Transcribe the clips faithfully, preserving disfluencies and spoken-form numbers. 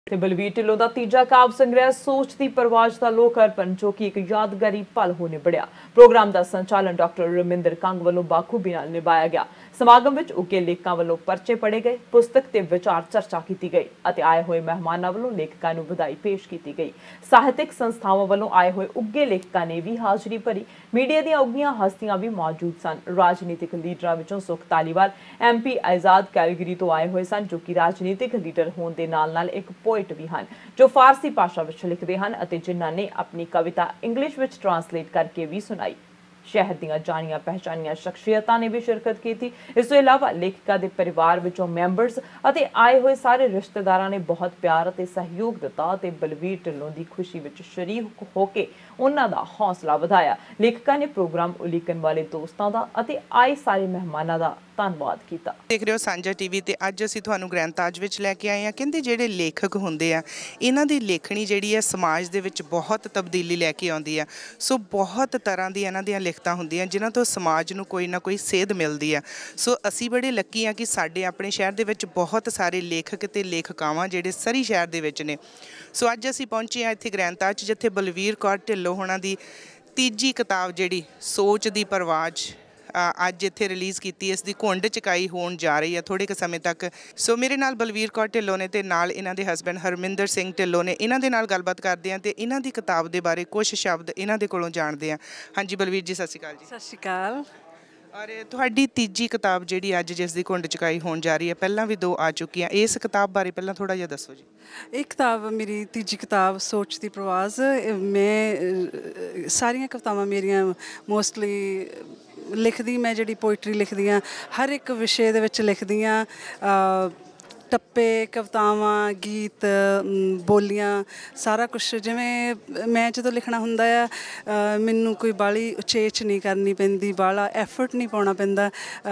ਤੇ ਬਲਵੀਰ ਢਿੱਲੋਂ ਦਾ ਤੀਜਾ ਕਾਵਿ ਸੰਗ੍ਰਹਿ ਸੋਚ ਦੀ ਪਰਵਾਜ਼ ਦਾ ਲੋਕ ਅਰਪਣ ਜੋ ਕਿ ਇੱਕ ਯਾਦਗਾਰੀ ਪਲ ਹੋ ਨਿਬੜਿਆ। ਪ੍ਰੋਗਰਾਮ ਦਾ ਸੰਚਾਲਨ ਡਾਕਟਰ ਰਮਿੰਦਰ ਕੰਗ ਵੱਲੋਂ ਬਾਖੂਬੀ ਨਾਲ ਨਿਭਾਇਆ ਗਿਆ। ਸਮਾਗਮ ਵਿੱਚ ਉੱਘੇ ਲੇਖਕਾਂ ਵੱਲੋਂ ਪਰਚੇ ਪੜ੍ਹੇ ਗਏ, ਪੁਸਤਕ ਤੇ ਵਿਚਾਰ ਚਰਚਾ ਕੀਤੀ ਗਈ ਅਤੇ ਆਏ ਹੋਏ ਮਹਿਮਾਨਾਂ ਵੱਲੋਂ ਲੇਖਕਾਂ ਨੂੰ ਵਧਾਈ ਪੇਸ਼ ਕੀਤੀ ਗਈ। ਸਾਹਿਤਕ ਸੰਸਥਾਵਾਂ ਵੱਲੋਂ ਆਏ ਹੋਏ ਉੱਘੇ ਲੇਖਕਾਂ ਨੇ ਵੀ ਹਾਜ਼ਰੀ ਭਰੀ। ਮੀਡੀਆ ਦੀਆਂ ਉੱਘੀਆਂ ਹਸਤੀਆਂ ਵੀ ਮੌਜੂਦ ਸਨ। ਰਾਜਨੀਤਿਕ ਲੀਡਰਾਂ ਵਿੱਚੋਂ ਸੁਖ ਧਾਲੀਵਾਲ ਐਮ ਪੀ ਆਜ਼ਾਦ ਕੈਲਗਰੀ ਤੋਂ ਆਏ ਹੋਏ ਸਨ, ਜੋ ਕਿ ਰਾਜਨੀਤਿਕ ਲੀਡਰ ਹੋਣ ਦੇ ਨਾਲ ਨਾਲ ਇੱਕ ਪੋਇਟ ਵੀ ਹਨ, ਜੋ ਫਾਰਸੀ ਭਾਸ਼ਾ ਵਿੱਚ ਲਿਖਦੇ ਹਨ ਅਤੇ ਜਿਨ੍ਹਾਂ ਨੇ ਆਪਣੀ ਕਵਿਤਾ ਇੰਗਲਿਸ਼ ਵਿੱਚ ਟ੍ਰਾਂਸਲੇਟ ਕਰਕੇ ਵੀ ਸੁਣਾਈ। शहर ਦੀਆਂ ਜਾਣੀਆਂ ਪਹਿਚਾਨੀਆਂ ਸ਼ਖਸੀਅਤਾਂ ਨੇ ਵੀ ਸ਼ਿਰਕਤ ਕੀਤੀ। ਇਸ ਤੋਂ ਇਲਾਵਾ ਲੇਖਿਕਾ ਦੇ ਪਰਿਵਾਰ ਵਿੱਚੋਂ ਮੈਂਬਰਸ ਅਤੇ ਆਏ ਹੋਏ ਸਾਰੇ ਰਿਸ਼ਤੇਦਾਰਾਂ ਨੇ ਬਹੁਤ ਪਿਆਰ ਅਤੇ ਸਹਿਯੋਗ ਦਿੱਤਾ ਅਤੇ ਬਲਵੀਰ ਢਿੱਲੋਂ ਦੀ ਖੁਸ਼ੀ ਵਿੱਚ ਸ਼ਰੀਕ ਹੋ ਕੇ ਉਹਨਾਂ ਦਾ ਹੌਸਲਾ ਵਧਾਇਆ। ਲੇਖਿਕਾ ਨੇ ਪ੍ਰੋਗਰਾਮ ਉਲੀਕਣ ਵਾਲੇ ਦੋਸਤਾਂ ਦਾ ਅਤੇ ਆਏ ਸਾਰੇ ਮਹਿਮਾਨਾਂ ਦਾ ਧੰਨਵਾਦ ਕੀਤਾ। ਦੇਖ ਰਹੇ ਹੋ ਸਾਂਝਾ ਟੀਵੀ ਤੇ ਅੱਜ ਅਸੀਂ ਤੁਹਾਨੂੰ ਗ੍ਰੰਥਾਜ ਵਿੱਚ ਲੈ ਕੇ ਆਏ ਹਾਂ। ਕਹਿੰਦੇ ਜਿਹੜੇ ਲੇਖਕ ਹੁੰਦੇ ਆ ਇਹਨਾਂ ਦੀ ਲੇਖਣੀ ਜਿਹੜੀ ਹੈ ਸਮਾਜ ਦੇ ਵਿੱਚ ਬਹੁਤ ਤਬਦੀਲੀ ਲੈ ਕੇ ਆਉਂਦੀ ਆ। ਸੋ ਬਹੁਤ ਤਰ੍ਹਾਂ ਦੀ ਇਹਨਾਂ ਦੀਆਂ ਲਿਖਤਾਂ ਹੁੰਦੀਆਂ ਜਿਨ੍ਹਾਂ ਤੋਂ ਸਮਾਜ ਨੂੰ ਕੋਈ ਨਾ ਕੋਈ ਸੇਧ ਮਿਲਦੀ ਆ। ਸੋ ਅਸੀਂ ਬੜੇ ਲੱਕੀ ਆ ਕਿ ਸਾਡੇ ਆਪਣੇ ਸ਼ਹਿਰ ਦੇ ਵਿੱਚ ਬਹੁਤ ਸਾਰੇ ਲੇਖਕ ਤੇ ਲੇਖਕਾਵਾਂ ਜਿਹੜੇ ਸਰੀ ਸ਼ਹਿਰ ਦੇ ਵਿੱਚ ਨੇ। ਸੋ ਅੱਜ ਅਸੀਂ ਪਹੁੰਚੇ ਹਾਂ ਇੱਥੇ ਗ੍ਰੰਥਾਜ, ਜਿੱਥੇ ਬਲਵੀਰ ਕੌਰ ਢਿੱਲੋਂ ਹੋਣਾ ਦੀ ਤੀਜੀ ਕਿਤਾਬ ਜਿਹੜੀ ਸੋਚ ਦੀ ਪਰਵਾਜ਼ ਅੱਜ ਇੱਥੇ ਰਿਲੀਜ਼ ਕੀਤੀ। ਇਸ ਦੀ ਘੁੰਡ ਚਕਾਈ ਹੋਣ ਜਾ ਰਹੀ ਹੈ ਥੋੜ੍ਹੇ ਕੁ ਸਮੇਂ ਤੱਕ। ਸੋ ਮੇਰੇ ਨਾਲ ਬਲਵੀਰ ਕੌਰ ਢਿੱਲੋਂ ਨੇ ਤੇ ਨਾਲ ਇਹਨਾਂ ਦੇ ਹਸਬੈਂਡ ਹਰਮਿੰਦਰ ਸਿੰਘ ਢਿੱਲੋਂ ਨੇ। ਇਹਨਾਂ ਦੇ ਨਾਲ ਗੱਲਬਾਤ ਕਰਦੇ ਹਾਂ ਤੇ ਇਹਨਾਂ ਦੀ ਕਿਤਾਬ ਦੇ ਬਾਰੇ ਕੁਝ ਸ਼ਬਦ ਇਹਨਾਂ ਦੇ ਕੋਲੋਂ ਜਾਣਦੇ ਹਾਂ। ਹਾਂਜੀ ਬਲਵੀਰ ਜੀ, ਸਤਿ ਸ਼੍ਰੀ ਅਕਾਲ ਜੀ। ਸਤਿ ਸ਼੍ਰੀ ਅਕਾਲ। ਔਰ ਤੁਹਾਡੀ ਤੀਜੀ ਕਿਤਾਬ ਜਿਹੜੀ ਅੱਜ ਜਿਸ ਦੀ ਘੁੰਡ ਚਕਾਈ ਹੋਣ ਜਾ ਰਹੀ ਹੈ, ਪਹਿਲਾਂ ਵੀ ਦੋ ਆ ਚੁੱਕੀਆਂ, ਇਸ ਕਿਤਾਬ ਬਾਰੇ ਪਹਿਲਾਂ ਥੋੜ੍ਹਾ ਜਿਹਾ ਦੱਸੋ ਜੀ। ਇਹ ਕਿਤਾਬ ਮੇਰੀ ਤੀਜੀ ਕਿਤਾਬ ਸੋਚ ਦੀ ਪ੍ਰਵਾਜ਼। ਮੈਂ ਸਾਰੀਆਂ ਕਵਿਤਾਵਾਂ ਮੇਰੀਆਂ ਮੋਸਟਲੀ ਲਿਖਦੀ, ਮੈਂ ਜਿਹੜੀ ਪੋਇਟਰੀ ਲਿਖਦੀ ਹਾਂ ਹਰ ਇੱਕ ਵਿਸ਼ੇ ਦੇ ਵਿੱਚ ਲਿਖਦੀ ਹਾਂ। ਟੱਪੇ, ਕਵਿਤਾਵਾਂ, ਗੀਤ, ਬੋਲੀਆਂ, ਸਾਰਾ ਕੁਛ। ਜਿਵੇਂ ਮੈਂ ਜਦੋਂ ਲਿਖਣਾ ਹੁੰਦਾ ਆ ਮੈਨੂੰ ਕੋਈ ਬਾਹਲੀ ਉਚੇਚ ਨਹੀਂ ਕਰਨੀ ਪੈਂਦੀ, ਬਾਹਲਾ ਐਫਰਟ ਨਹੀਂ ਪਾਉਣਾ ਪੈਂਦਾ।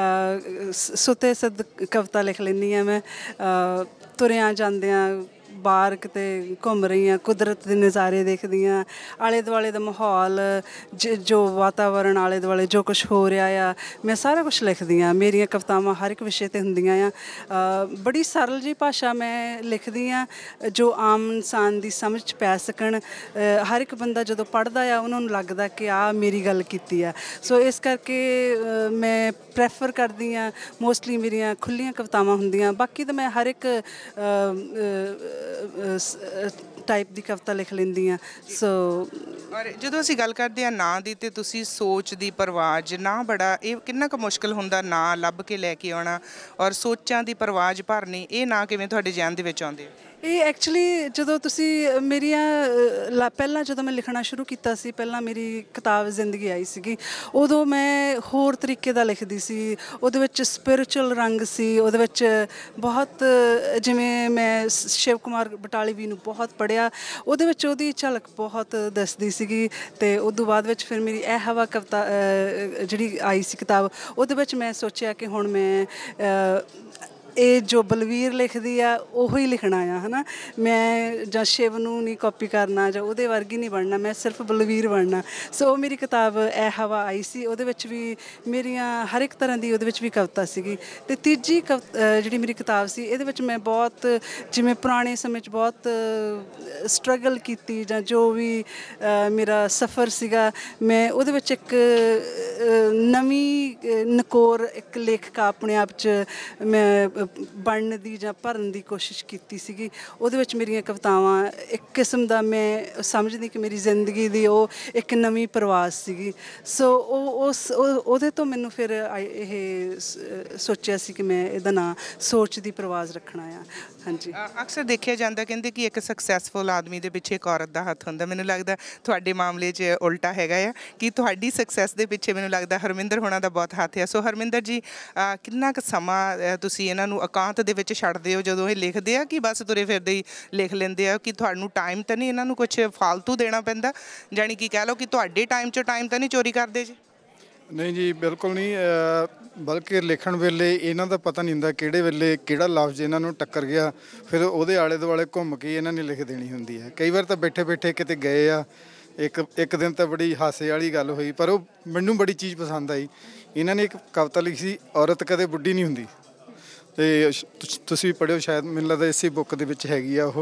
ਸੁੱਤੇ ਸਦ ਕਵਿਤਾ ਲਿਖ ਲੈਂਦੀ ਹਾਂ ਮੈਂ। ਤੁਰਿਆਂ ਜਾਂਦਿਆਂ ਬਾਹਰ ਕਿਤੇ ਘੁੰਮ ਰਹੀ ਹਾਂ, ਕੁਦਰਤ ਦੇ ਨਜ਼ਾਰੇ ਦੇਖਦੀ ਹਾਂ, ਆਲੇ ਦੁਆਲੇ ਦਾ ਮਾਹੌਲ, ਜ ਜੋ ਵਾਤਾਵਰਨ ਆਲੇ ਦੁਆਲੇ ਜੋ ਕੁਛ ਹੋ ਰਿਹਾ ਆ, ਮੈਂ ਸਾਰਾ ਕੁਛ ਲਿਖਦੀ ਹਾਂ। ਮੇਰੀਆਂ ਕਵਿਤਾਵਾਂ ਹਰ ਇੱਕ ਵਿਸ਼ੇ 'ਤੇ ਹੁੰਦੀਆਂ ਆ। ਬੜੀ ਸਰਲ ਜਿਹੀ ਭਾਸ਼ਾ ਮੈਂ ਲਿਖਦੀ ਹਾਂ ਜੋ ਆਮ ਇਨਸਾਨ ਦੀ ਸਮਝ 'ਚ ਪੈ ਸਕਣ। ਹਰ ਇੱਕ ਬੰਦਾ ਜਦੋਂ ਪੜ੍ਹਦਾ ਆ ਉਹਨਾਂ ਨੂੰ ਲੱਗਦਾ ਕਿ ਆਹ ਮੇਰੀ ਗੱਲ ਕੀਤੀ ਆ। ਸੋ ਇਸ ਕਰਕੇ ਮੈਂ ਪ੍ਰੈਫਰ ਕਰਦੀ ਹਾਂ, ਮੋਸਟਲੀ ਮੇਰੀਆਂ ਖੁੱਲ੍ਹੀਆਂ ਕਵਿਤਾਵਾਂ ਹੁੰਦੀਆਂ। ਬਾਕੀ ਤਾਂ ਮੈਂ ਹਰ ਇੱਕ ਟਾਈਪ ਦੀ ਕਵਿਤਾ ਲਿਖ ਲੈਂਦੀ ਹਾਂ। ਸੋ ਔਰ ਜਦੋਂ ਅਸੀਂ ਗੱਲ ਕਰਦੇ ਹਾਂ ਨਾਂ ਦੀ, ਤੇ ਤੁਸੀਂ ਸੋਚ ਦੀ ਪਰਵਾਜ਼, ਨਾਂ ਬੜਾ ਇਹ ਕਿੰਨਾ ਕੁ ਮੁਸ਼ਕਿਲ ਹੁੰਦਾ ਨਾਂ ਲੱਭ ਕੇ ਲੈ ਕੇ ਆਉਣਾ ਔਰ ਸੋਚਾਂ ਦੀ ਪਰਵਾਜ਼ ਭਰਨੀ, ਇਹ ਨਾਂ ਕਿਵੇਂ ਤੁਹਾਡੇ ਜ਼ਿਹਨ ਦੇ ਵਿੱਚ ਆਉਂਦੇ? ਇਹ ਐਕਚੁਅਲੀ ਜਦੋਂ ਤੁਸੀਂ ਮੇਰੀਆਂ ਪਹਿਲਾਂ ਜਦੋਂ ਮੈਂ ਲਿਖਣਾ ਸ਼ੁਰੂ ਕੀਤਾ ਸੀ, ਪਹਿਲਾਂ ਮੇਰੀ ਕਿਤਾਬ ਜ਼ਿੰਦਗੀ ਆਈ ਸੀਗੀ, ਉਦੋਂ ਮੈਂ ਹੋਰ ਤਰੀਕੇ ਦਾ ਲਿਖਦੀ ਸੀ। ਉਹਦੇ ਵਿੱਚ ਸਪਿਰਿਚੁਅਲ ਰੰਗ ਸੀ, ਉਹਦੇ ਵਿੱਚ ਬਹੁਤ, ਜਿਵੇਂ ਮੈਂ ਸ਼ਿਵ ਕੁਮਾਰ ਬਟਾਲਵੀ ਨੂੰ ਬਹੁਤ ਪੜ੍ਹਿਆ, ਉਹਦੇ ਵਿੱਚ ਉਹਦੀ ਝਲਕ ਬਹੁਤ ਦੱਸਦੀ ਸੀਗੀ। ਅਤੇ ਉਦੋਂ ਬਾਅਦ ਵਿੱਚ ਫਿਰ ਮੇਰੀ ਇਹ ਹਵਾ ਕਵਿਤਾ ਜਿਹੜੀ ਆਈ ਸੀ ਕਿਤਾਬ, ਉਹਦੇ ਵਿੱਚ ਮੈਂ ਸੋਚਿਆ ਕਿ ਹੁਣ ਮੈਂ ਇਹ ਜੋ ਬਲਵੀਰ ਲਿਖਦੀ ਆ ਉਹੋ ਹੀ ਲਿਖਣਾ ਆ, ਹੈ ਨਾ। ਮੈਂ ਜਾਂ ਸ਼ਿਵ ਨੂੰ ਨਹੀਂ ਕਾਪੀ ਕਰਨਾ ਜਾਂ ਉਹਦੇ ਵਰਗੀ ਨਹੀਂ ਬਣਨਾ, ਮੈਂ ਸਿਰਫ ਬਲਵੀਰ ਬਣਨਾ। ਸੋ ਉਹ ਮੇਰੀ ਕਿਤਾਬ ਇਹ ਹਵਾ ਆਈ ਸੀ, ਉਹਦੇ ਵਿੱਚ ਵੀ ਮੇਰੀਆਂ ਹਰ ਇੱਕ ਤਰ੍ਹਾਂ ਦੀ ਉਹਦੇ ਵਿੱਚ ਵੀ ਕਵਿਤਾ ਸੀਗੀ। ਅਤੇ ਤੀਜੀ ਕਵ ਜਿਹੜੀ ਮੇਰੀ ਕਿਤਾਬ ਸੀ, ਇਹਦੇ ਵਿੱਚ ਮੈਂ ਬਹੁਤ, ਜਿਵੇਂ ਪੁਰਾਣੇ ਸਮੇਂ 'ਚ ਬਹੁਤ ਸਟਰਗਲ ਕੀਤੀ ਜਾਂ ਜੋ ਵੀ ਮੇਰਾ ਸਫ਼ਰ ਸੀਗਾ, ਮੈਂ ਉਹਦੇ ਵਿੱਚ ਇੱਕ ਨਵੀਂ ਨਕੋਰ ਇੱਕ ਲੇਖਕ ਆਪਣੇ ਆਪ 'ਚ ਮੈਂ ਬਣਨ ਦੀ ਜਾਂ ਭਰਨ ਦੀ ਕੋਸ਼ਿਸ਼ ਕੀਤੀ ਸੀਗੀ। ਉਹਦੇ ਵਿੱਚ ਮੇਰੀਆਂ ਕਵਿਤਾਵਾਂ ਇੱਕ ਕਿਸਮ ਦਾ, ਮੈਂ ਸਮਝਦੀ ਕਿ ਮੇਰੀ ਜ਼ਿੰਦਗੀ ਦੀ ਉਹ ਇੱਕ ਨਵੀਂ ਪ੍ਰਵਾਜ਼ ਸੀਗੀ। ਸੋ ਉਹ ਉਸ ਉਹਦੇ ਤੋਂ ਮੈਨੂੰ ਫਿਰ ਇਹ ਸੋਚਿਆ ਸੀ ਕਿ ਮੈਂ ਇਹਦਾ ਨਾਂ ਸੋਚ ਦੀ ਪ੍ਰਵਾਜ਼ ਰੱਖਣਾ ਆ। ਹਾਂਜੀ, ਅਕਸਰ ਦੇਖਿਆ ਜਾਂਦਾ, ਕਹਿੰਦੇ ਕਿ ਇੱਕ ਸਕਸੈਸਫੁਲ ਆਦਮੀ ਦੇ ਪਿੱਛੇ ਇੱਕ ਔਰਤ ਦਾ ਹੱਥ ਹੁੰਦਾ। ਮੈਨੂੰ ਲੱਗਦਾ ਤੁਹਾਡੇ ਮਾਮਲੇ 'ਚ ਉਲਟਾ ਹੈਗਾ ਆ ਕਿ ਤੁਹਾਡੀ ਸਕਸੈਸ ਦੇ ਪਿੱਛੇ ਮੈਨੂੰ ਲੱਗਦਾ ਹਰਮਿੰਦਰ ਹੋਣਾ ਦਾ ਬਹੁਤ ਹੱਥ ਹੈ। ਸੋ ਹਰਮਿੰਦਰ ਜੀ, ਕਿੰਨਾ ਕੁ ਸਮਾਂ ਤੁਸੀਂ ਇਹਨਾਂ ਨੂੰ ਇਕਾਂਤ ਦੇ ਵਿੱਚ ਛੱਡਦੇ ਹੋ ਜਦੋਂ ਇਹ ਲਿਖਦੇ ਆ, ਕਿ ਬਸ ਤੁਰੇ ਫਿਰਦੇ ਹੀ ਲਿਖ ਲੈਂਦੇ ਆ? ਕਿ ਤੁਹਾਨੂੰ ਟਾਈਮ ਤਾਂ ਨਹੀਂ ਇਹਨਾਂ ਨੂੰ ਕੁਛ ਫਾਲਤੂ ਦੇਣਾ ਪੈਂਦਾ, ਜਾਣੀ ਕਿ ਕਹਿ ਲਓ ਕਿ ਤੁਹਾਡੇ ਟਾਈਮ 'ਚੋਂ ਟਾਈਮ ਤਾਂ ਨਹੀਂ ਚੋਰੀ ਕਰਦੇ ਜੀ? ਨਹੀਂ ਜੀ, ਬਿਲਕੁਲ ਨਹੀਂ। ਬਲਕਿ ਲਿਖਣ ਵੇਲੇ ਇਹਨਾਂ ਦਾ ਪਤਾ ਨਹੀਂ ਹੁੰਦਾ ਕਿਹੜੇ ਵੇਲੇ ਕਿਹੜਾ ਲਫ਼ਜ਼ ਇਹਨਾਂ ਨੂੰ ਟੱਕਰ ਗਿਆ, ਫਿਰ ਉਹਦੇ ਆਲੇ ਦੁਆਲੇ ਘੁੰਮ ਕੇ ਇਹਨਾਂ ਨੇ ਲਿਖ ਦੇਣੀ ਹੁੰਦੀ ਹੈ। ਕਈ ਵਾਰ ਤਾਂ ਬੈਠੇ ਬੈਠੇ ਕਿਤੇ ਗਏ ਆ, ਇੱਕ ਇੱਕ ਦਿਨ ਤਾਂ ਬੜੀ ਹਾਸੇ ਵਾਲੀ ਗੱਲ ਹੋਈ, ਪਰ ਉਹ ਮੈਨੂੰ ਬੜੀ ਚੀਜ਼ ਪਸੰਦ ਆਈ। ਇਹਨਾਂ ਨੇ ਇੱਕ ਕਵਿਤਾ ਲਿਖੀ ਸੀ, ਔਰਤ ਕਦੇ ਬੁੱਢੀ ਨਹੀਂ ਹੁੰਦੀ। ਅਤੇ ਤੁਸੀਂ ਵੀ ਪੜ੍ਹਿਓ ਸ਼ਾਇਦ, ਮੈਨੂੰ ਲੱਗਦਾ ਇਸੇ ਬੁੱਕ ਦੇ ਵਿੱਚ ਹੈਗੀ ਆ ਉਹ।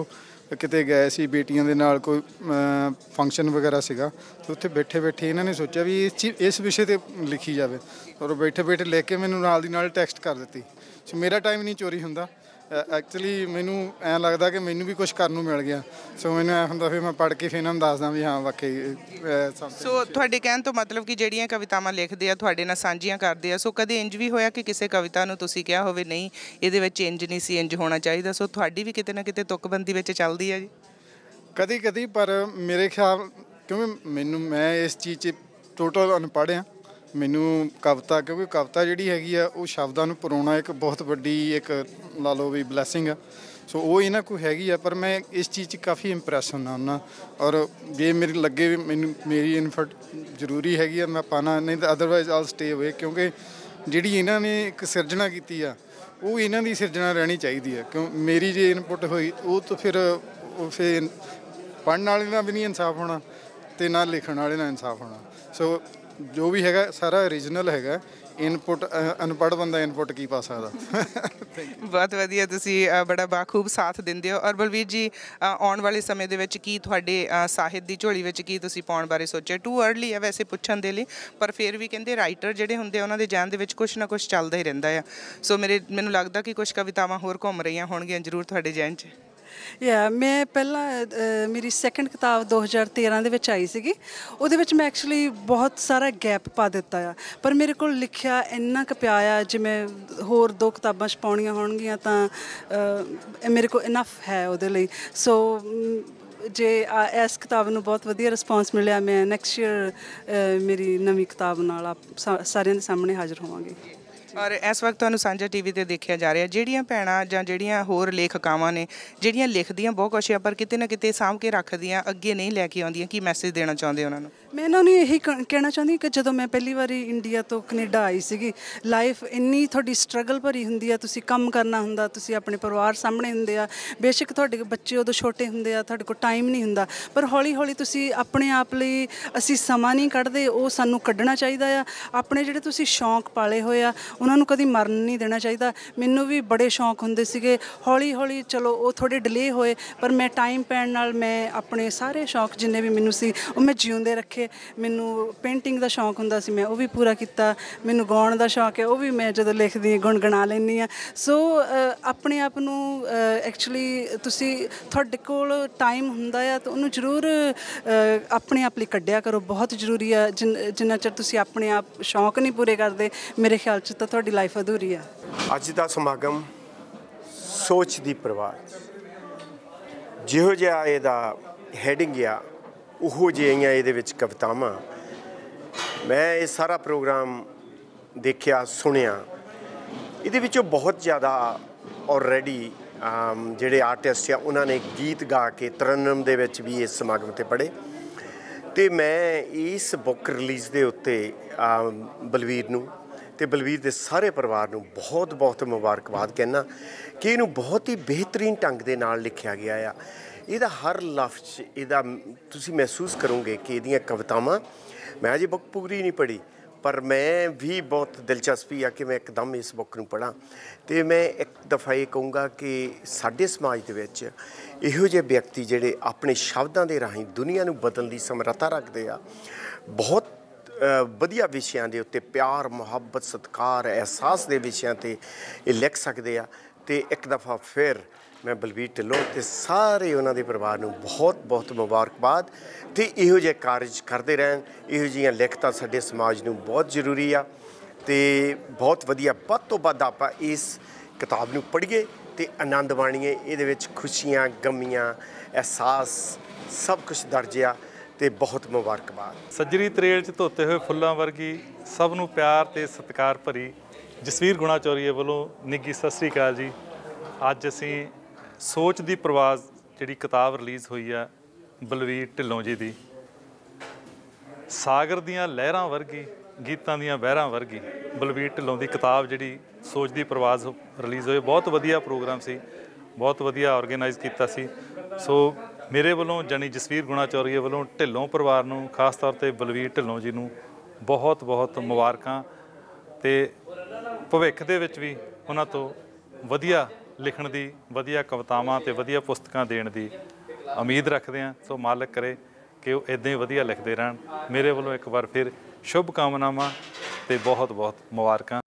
ਕਿਤੇ ਗਏ ਸੀ ਬੇਟੀਆਂ ਦੇ ਨਾਲ, ਕੋਈ ਫੰਕਸ਼ਨ ਵਗੈਰਾ ਸੀਗਾ, ਤੇ ਉੱਥੇ ਬੈਠੇ ਬੈਠੇ ਇਹਨਾਂ ਨੇ ਸੋਚਿਆ ਵੀ ਇਸ ਚੀਜ਼ ਇਸ ਵਿਸ਼ੇ 'ਤੇ ਲਿਖੀ ਜਾਵੇ, ਔਰ ਬੈਠੇ ਬੈਠੇ ਲਿਖ ਕੇ ਮੈਨੂੰ ਨਾਲ ਦੀ ਨਾਲ ਟੈਕਸਟ ਕਰ ਦਿੱਤੀ। ਸੋ ਮੇਰਾ ਟਾਈਮ ਨਹੀਂ ਚੋਰੀ ਹੁੰਦਾ, ਐਕਚੁਅਲੀ ਮੈਨੂੰ ਐਂ ਲੱਗਦਾ ਕਿ ਮੈਨੂੰ ਵੀ ਕੁਝ ਕਰਨ ਨੂੰ ਮਿਲ ਗਿਆ। ਸੋ ਮੈਨੂੰ ਐਂ ਹੁੰਦਾ ਫਿਰ ਮੈਂ ਪੜ੍ਹ ਕੇ ਫਿਰ ਇਹਨਾਂ ਨੂੰ ਦੱਸਦਾ ਵੀ ਹਾਂ ਵਾਕਈ। ਸੋ ਤੁਹਾਡੇ ਕਹਿਣ ਤੋਂ ਮਤਲਬ ਕਿ ਜਿਹੜੀਆਂ ਕਵਿਤਾਵਾਂ ਲਿਖਦੇ ਆ ਤੁਹਾਡੇ ਨਾਲ ਸਾਂਝੀਆਂ ਕਰਦੇ ਆ, ਸੋ ਕਦੇ ਇੰਜ ਵੀ ਹੋਇਆ ਕਿ ਕਿਸੇ ਕਵਿਤਾ ਨੂੰ ਤੁਸੀਂ ਕਿਹਾ ਹੋਵੇ ਨਹੀਂ ਇਹਦੇ ਵਿੱਚ ਇੰਜ ਨਹੀਂ ਸੀ, ਇੰਜ ਹੋਣਾ ਚਾਹੀਦਾ, ਸੋ ਤੁਹਾਡੀ ਵੀ ਕਿਤੇ ਨਾ ਕਿਤੇ ਤੁਕਬੰਦੀ ਵਿੱਚ ਚੱਲਦੀ ਹੈ ਜੀ? ਕਦੀ ਕਦੀ, ਪਰ ਮੇਰੇ ਖਿਆਲ ਕਿਉਂਕਿ ਮੈਨੂੰ ਮੈਂ ਇਸ ਚੀਜ਼ 'ਚ ਟੋਟਲ ਅਨਪੜ੍ਹ ਹਾਂ। ਮੈਨੂੰ ਕਵਿਤਾ, ਕਿਉਂਕਿ ਕਵਿਤਾ ਜਿਹੜੀ ਹੈਗੀ ਆ ਉਹ ਸ਼ਬਦਾਂ ਨੂੰ ਪਰੋਣਾ ਇੱਕ ਬਹੁਤ ਵੱਡੀ ਇੱਕ ਲਾ ਲਓ ਵੀ ਬਲੈਸਿੰਗ ਆ। ਸੋ ਉਹ ਇਹਨਾਂ ਕੋਲ ਹੈਗੀ ਆ, ਪਰ ਮੈਂ ਇਸ ਚੀਜ਼ 'ਚ ਕਾਫੀ ਇੰਪਰੈਸ ਹੁੰਦਾ ਹੁੰਦਾ, ਔਰ ਜੇ ਮੇਰੇ ਲੱਗੇ ਵੀ ਮੈਨੂੰ ਮੇਰੀ ਇਨਫਟ ਜ਼ਰੂਰੀ ਹੈਗੀ ਆ ਮੈਂ ਪਾਣਾ, ਨਹੀਂ ਤਾਂ ਅਦਰਵਾਈਜ਼ ਆਲ ਸਟੇ ਅਵੇ। ਕਿਉਂਕਿ ਜਿਹੜੀ ਇਹਨਾਂ ਨੇ ਇੱਕ ਸਿਰਜਣਾ ਕੀਤੀ ਆ ਉਹ ਇਹਨਾਂ ਦੀ ਸਿਰਜਣਾ ਰਹਿਣੀ ਚਾਹੀਦੀ ਆ। ਕਿਉਂ ਮੇਰੀ ਜੇ ਇਨਪੁਟ ਹੋਈ ਉਹ ਤਾਂ ਫਿਰ ਉਹ ਫਿਰ ਪੜ੍ਹਨ ਵਾਲੇ ਨਾਲ ਵੀ ਨਹੀਂ ਇਨਸਾਫ ਹੋਣਾ ਅਤੇ ਨਾ ਲਿਖਣ ਵਾਲੇ ਨਾਲ ਇਨਸਾਫ ਹੋਣਾ। ਸੋ ਜੋ ਵੀ ਹੈਗਾ ਸਾਰਾ ਓਰੀਜਨਲ ਹੈਗਾ, ਇਨਪੁਟ ਅਨਪੜ੍ਹ ਬੰਦਾ ਇਨਪੁਟ ਕੀ ਪਾ ਸਕਦਾ। ਬਹੁਤ ਵਧੀਆ, ਤੁਸੀਂ ਬੜਾ ਬਾਖੂਬ ਸਾਥ ਦਿੰਦੇ ਹੋ। ਔਰ ਬਲਵੀਰ ਜੀ, ਆਉਣ ਵਾਲੇ ਸਮੇਂ ਦੇ ਵਿੱਚ ਕੀ ਤੁਹਾਡੇ ਸਾਹਿਤ ਦੀ ਝੋਲੀ ਵਿੱਚ ਕੀ ਤੁਸੀਂ ਪਾਉਣ ਬਾਰੇ ਸੋਚਿਆ? ਟੂ ਅਰਲੀ ਹੈ ਵੈਸੇ ਪੁੱਛਣ ਦੇ ਲਈ, ਪਰ ਫਿਰ ਵੀ ਕਹਿੰਦੇ ਰਾਈਟਰ ਜਿਹੜੇ ਹੁੰਦੇ ਉਹਨਾਂ ਦੇ ਜਹਿਨ ਦੇ ਵਿੱਚ ਕੁਛ ਨਾ ਕੁਛ ਚੱਲਦਾ ਹੀ ਰਹਿੰਦਾ ਆ। ਸੋ ਮੇਰੇ ਮੈਨੂੰ ਲੱਗਦਾ ਕਿ ਕੁਛ ਕਵਿਤਾਵਾਂ ਹੋਰ ਘੁੰਮ ਰਹੀਆਂ ਹੋਣਗੀਆਂ ਜ਼ਰੂਰ ਤੁਹਾਡੇ ਜਹਿਨ 'ਚ। ਯਾ ਮੈਂ ਪਹਿਲਾਂ ਮੇਰੀ ਸੈਕਿੰਡ ਕਿਤਾਬ ਦੋ ਹਜ਼ਾਰ ਤੇਰ੍ਹਾਂ ਦੇ ਵਿੱਚ ਆਈ ਸੀਗੀ, ਉਹਦੇ ਵਿੱਚ ਮੈਂ ਐਕਚੁਅਲੀ ਬਹੁਤ ਸਾਰਾ ਗੈਪ ਪਾ ਦਿੱਤਾ ਆ, ਪਰ ਮੇਰੇ ਕੋਲ ਲਿਖਿਆ ਇੰਨਾ ਕੁ ਪਿਆ ਆ, ਜਿਵੇਂ ਹੋਰ ਦੋ ਕਿਤਾਬਾਂ ਛਪਾਉਣੀਆਂ ਹੋਣਗੀਆਂ ਤਾਂ ਮੇਰੇ ਕੋਲ ਇਨਫ ਹੈ ਉਹਦੇ ਲਈ। ਸੋ ਜੇ ਇਸ ਕਿਤਾਬ ਨੂੰ ਬਹੁਤ ਵਧੀਆ ਰਿਸਪੌਂਸ ਮਿਲਿਆ, ਮੈਂ ਨੈਕਸਟ ਈਅਰ ਮੇਰੀ ਨਵੀਂ ਕਿਤਾਬ ਨਾਲ ਆਪ ਸਾਰਿਆਂ ਦੇ ਸਾਹਮਣੇ ਹਾਜ਼ਰ ਹੋਵਾਂਗੀ। ਔਰ ਇਸ ਵਕਤ ਤੁਹਾਨੂੰ ਸਾਂਝਾ ਟੀ ਵੀ 'ਤੇ ਦੇਖਿਆ ਜਾ ਰਿਹਾ, ਜਿਹੜੀਆਂ ਭੈਣਾਂ ਜਾਂ ਜਿਹੜੀਆਂ ਹੋਰ ਲੇਖਕਾਵਾਂ ਨੇ ਜਿਹੜੀਆਂ ਲਿਖਦੀਆਂ ਬਹੁਤ ਕੁਛ ਆ ਪਰ ਕਿਤੇ ਨਾ ਕਿਤੇ ਸਾਂਭ ਕੇ ਰੱਖਦੀਆਂ, ਅੱਗੇ ਨਹੀਂ ਲੈ ਕੇ ਆਉਂਦੀਆਂ, ਕੀ ਮੈਸੇਜ ਦੇਣਾ ਚਾਹੁੰਦੇ ਉਹਨਾਂ ਨੂੰ? ਮੈਂ ਇਹਨਾਂ ਨੂੰ ਇਹੀ ਕਹਿਣਾ ਚਾਹੁੰਦੀ ਕਿ ਜਦੋਂ ਮੈਂ ਪਹਿਲੀ ਵਾਰੀ ਇੰਡੀਆ ਤੋਂ ਕੈਨੇਡਾ ਆਈ ਸੀਗੀ, ਲਾਈਫ ਇੰਨੀ ਤੁਹਾਡੀ ਸਟਰਗਲ ਭਰੀ ਹੁੰਦੀ ਆ, ਤੁਸੀਂ ਕੰਮ ਕਰਨਾ ਹੁੰਦਾ, ਤੁਸੀਂ ਆਪਣੇ ਪਰਿਵਾਰ ਸਾਹਮਣੇ ਹੁੰਦੇ ਆ, ਬੇਸ਼ੱਕ ਤੁਹਾਡੇ ਬੱਚੇ ਉਦੋਂ ਛੋਟੇ ਹੁੰਦੇ ਆ, ਤੁਹਾਡੇ ਕੋਲ ਟਾਈਮ ਨਹੀਂ ਹੁੰਦਾ, ਪਰ ਹੌਲੀ ਹੌਲੀ ਤੁਸੀਂ ਆਪਣੇ ਆਪ ਲਈ ਅਸੀਂ ਸਮਾਂ ਨਹੀਂ ਕੱਢਦੇ, ਉਹ ਸਾਨੂੰ ਕੱਢਣਾ ਚਾਹੀਦਾ ਆ। ਆਪਣੇ ਜਿਹੜੇ ਤੁਸੀਂ ਸ਼ੌਂਕ ਪਾਲੇ ਹੋਏ ਆ ਉਹਨਾਂ ਨੂੰ ਕਦੀ ਮਰਨ ਨਹੀਂ ਦੇਣਾ ਚਾਹੀਦਾ। ਮੈਨੂੰ ਵੀ ਬੜੇ ਸ਼ੌਂਕ ਹੁੰਦੇ ਸੀਗੇ, ਹੌਲੀ ਹੌਲੀ ਚਲੋ ਉਹ ਥੋੜ੍ਹੇ ਡਿਲੇ ਹੋਏ, ਪਰ ਮੈਂ ਟਾਈਮ ਪੈਣ ਨਾਲ ਮੈਂ ਆਪਣੇ ਸਾਰੇ ਸ਼ੌਂਕ ਜਿੰਨੇ ਵੀ ਮੈਨੂੰ ਸੀ ਉਹ ਮੈਂ ਜਿਉਂਦੇ ਰੱਖੇ। ਮੈਨੂੰ ਪੇਂਟਿੰਗ ਦਾ ਸ਼ੌਂਕ ਹੁੰਦਾ ਸੀ, ਮੈਂ ਉਹ ਵੀ ਪੂਰਾ ਕੀਤਾ। ਮੈਨੂੰ ਗਾਉਣ ਦਾ ਸ਼ੌਂਕ ਹੈ, ਉਹ ਵੀ ਮੈਂ ਜਦੋਂ ਲਿਖਦੀ ਗੁਣਗੁਣਾ ਲੈਂਦੀ ਹਾਂ। ਸੋ ਆਪਣੇ ਆਪ ਨੂੰ ਐਕਚੁਅਲੀ ਤੁਸੀਂ ਤੁਹਾਡੇ ਕੋਲ ਟਾਈਮ ਹੁੰਦਾ ਆ ਤਾਂ ਉਹਨੂੰ ਜ਼ਰੂਰ ਆਪਣੇ ਆਪ ਲਈ ਕੱਢਿਆ ਕਰੋ, ਬਹੁਤ ਜ਼ਰੂਰੀ ਆ। ਜਿਨ ਜਿੰਨਾ ਚਿਰ ਤੁਸੀਂ ਆਪਣੇ ਆਪ ਸ਼ੌਂਕ ਨਹੀਂ ਪੂਰੇ ਕਰਦੇ, ਮੇਰੇ ਖਿਆਲ 'ਚ ਤਾਂ ਤੁਹਾਡੀ ਲਾਈਫ ਅਧੂਰੀ ਆ। ਅੱਜ ਦਾ ਸਮਾਗਮ ਸੋਚ ਦੀ ਪ੍ਰਵਾਹ, ਜਿਹੋ ਜਿਹਾ ਇਹਦਾ ਹੈਡਿੰਗ ਆ ਉਹੋ ਜਿਹੀਆਂ ਇਹਦੇ ਵਿੱਚ ਕਵਿਤਾਵਾਂ। ਮੈਂ ਇਹ ਸਾਰਾ ਪ੍ਰੋਗਰਾਮ ਦੇਖਿਆ, ਸੁਣਿਆ, ਇਹਦੇ ਵਿੱਚੋਂ ਬਹੁਤ ਜ਼ਿਆਦਾ ਆਲਰੇਡੀ ਜਿਹੜੇ ਆਰਟਿਸਟ ਆ ਉਹਨਾਂ ਨੇ ਗੀਤ ਗਾ ਕੇ ਤਰਨਮ ਦੇ ਵਿੱਚ ਵੀ ਇਸ ਸਮਾਗਮ 'ਤੇ ਪੜ੍ਹੇ। ਅਤੇ ਮੈਂ ਇਸ ਬੁੱਕ ਰਿਲੀਜ਼ ਦੇ ਉੱਤੇ ਬਲਵੀਰ ਨੂੰ ਅਤੇ ਬਲਵੀਰ ਦੇ ਸਾਰੇ ਪਰਿਵਾਰ ਨੂੰ ਬਹੁਤ ਬਹੁਤ ਮੁਬਾਰਕਬਾਦ ਕਹਿੰਦਾ ਕਿ ਇਹਨੂੰ ਬਹੁਤ ਹੀ ਬਿਹਤਰੀਨ ਢੰਗ ਦੇ ਨਾਲ ਲਿਖਿਆ ਗਿਆ ਆ। ਇਹਦਾ ਹਰ ਲਫ਼ਜ਼ ਇਹਦਾ ਤੁਸੀਂ ਮਹਿਸੂਸ ਕਰੋਗੇ ਕਿ ਇਹਦੀਆਂ ਕਵਿਤਾਵਾਂ, ਮੈਂ ਅਜੇ ਬੁੱਕ ਪੂਰੀ ਨਹੀਂ ਪੜ੍ਹੀ, ਪਰ ਮੈਂ ਵੀ ਬਹੁਤ ਦਿਲਚਸਪੀ ਆ ਕਿ ਮੈਂ ਇੱਕਦਮ ਇਸ ਬੁੱਕ ਨੂੰ ਪੜ੍ਹਾਂ। ਅਤੇ ਮੈਂ ਇੱਕ ਦਫਾ ਇਹ ਕਹੂੰਗਾ ਕਿ ਸਾਡੇ ਸਮਾਜ ਦੇ ਵਿੱਚ ਇਹੋ ਜਿਹੇ ਵਿਅਕਤੀ ਜਿਹੜੇ ਆਪਣੇ ਸ਼ਬਦਾਂ ਦੇ ਰਾਹੀਂ ਦੁਨੀਆ ਨੂੰ ਬਦਲਣ ਦੀ ਸਮਰੱਥਾ ਰੱਖਦੇ ਆ, ਬਹੁਤ ਵਧੀਆ ਵਿਸ਼ਿਆਂ ਦੇ ਉੱਤੇ ਪਿਆਰ, ਮੁਹੱਬਤ, ਸਤਿਕਾਰ, ਅਹਿਸਾਸ ਦੇ ਵਿਸ਼ਿਆਂ 'ਤੇ ਇਹ ਲਿਖ ਸਕਦੇ ਆ। ਅਤੇ ਇੱਕ ਦਫਾ ਫਿਰ ਮੈਂ ਬਲਵੀਰ ਢਿੱਲੋਂ ਅਤੇ ਸਾਰੇ ਉਹਨਾਂ ਦੇ ਪਰਿਵਾਰ ਨੂੰ ਬਹੁਤ ਬਹੁਤ ਮੁਬਾਰਕਬਾਦ। ਅਤੇ ਇਹੋ ਜਿਹੇ ਕਾਰਜ ਕਰਦੇ ਰਹਿਣ, ਇਹੋ ਜਿਹੀਆਂ ਲਿਖਤਾਂ ਸਾਡੇ ਸਮਾਜ ਨੂੰ ਬਹੁਤ ਜ਼ਰੂਰੀ ਆ। ਅਤੇ ਬਹੁਤ ਵਧੀਆ, ਵੱਧ ਤੋਂ ਵੱਧ ਆਪਾਂ ਇਸ ਕਿਤਾਬ ਨੂੰ ਪੜ੍ਹੀਏ ਅਤੇ ਆਨੰਦ ਮਾਣੀਏ। ਇਹਦੇ ਵਿੱਚ ਖੁਸ਼ੀਆਂ, ਗਮੀਆਂ, ਅਹਿਸਾਸ ਸਭ ਕੁਛ ਦਰਜ ਆ। ਅਤੇ ਬਹੁਤ ਮੁਬਾਰਕਬਾਦ। ਸੱਜਰੀ ਤਰੇਲ 'ਚ ਧੋਤੇ ਹੋਏ ਫੁੱਲਾਂ ਵਰਗੀ, ਸਭ ਨੂੰ ਪਿਆਰ ਅਤੇ ਸਤਿਕਾਰ ਭਰੀ ਜਸਵੀਰ ਗੁਣਾਚੌਰੀਏ ਵੱਲੋਂ ਨਿੱਘੀ ਸਤਿ ਸ਼੍ਰੀ ਅਕਾਲ ਜੀ। ਅੱਜ ਅਸੀਂ ਸੋਚ ਦੀ ਪ੍ਰਵਾਜ਼ ਜਿਹੜੀ ਕਿਤਾਬ ਰਿਲੀਜ਼ ਹੋਈ ਆ ਬਲਵੀਰ ਢਿੱਲੋਂ ਜੀ ਦੀ, ਸਾਗਰ ਦੀਆਂ ਲਹਿਰਾਂ ਵਰਗੀ, ਗੀਤਾਂ ਦੀਆਂ ਬਹਿਰਾਂ ਵਰਗੀ ਬਲਵੀਰ ਢਿੱਲੋਂ ਦੀ ਕਿਤਾਬ ਜਿਹੜੀ ਸੋਚ ਦੀ ਪ੍ਰਵਾਜ਼ ਰਿਲੀਜ਼ ਹੋਈ। ਬਹੁਤ ਵਧੀਆ ਪ੍ਰੋਗਰਾਮ ਸੀ, ਬਹੁਤ ਵਧੀਆ ਆਰਗੇਨਾਈਜ਼ ਕੀਤਾ ਸੀ। ਸੋ ਮੇਰੇ ਵੱਲੋਂ ਜਾਨੀ ਜਸਵੀਰ ਗੁਣਾਚੌਰੀਏ ਵੱਲੋਂ ਢਿੱਲੋਂ ਪਰਿਵਾਰ ਨੂੰ, ਖਾਸ ਤੌਰ 'ਤੇ ਬਲਵੀਰ ਢਿੱਲੋਂ ਜੀ ਨੂੰ ਬਹੁਤ ਬਹੁਤ ਮੁਬਾਰਕਾਂ। ਅਤੇ ਭਵਿੱਖ ਦੇ ਵਿੱਚ ਵੀ ਉਹਨਾਂ ਤੋਂ ਵਧੀਆ ਲਿਖਣ ਦੀ, ਵਧੀਆ ਕਵਿਤਾਵਾਂ ਅਤੇ ਵਧੀਆ ਪੁਸਤਕਾਂ ਦੇਣ ਦੀ ਉਮੀਦ ਰੱਖਦੇ ਹਾਂ। ਸੋ ਮਾਲਕ ਕਰੇ ਕਿ ਉਹ ਇਦਾਂ ਹੀ ਵਧੀਆ ਲਿਖਦੇ ਰਹਿਣ। ਮੇਰੇ ਵੱਲੋਂ ਇੱਕ ਵਾਰ ਫਿਰ ਸ਼ੁਭ ਕਾਮਨਾਵਾਂ ਤੇ ਬਹੁਤ ਬਹੁਤ ਮੁਬਾਰਕਾਂ।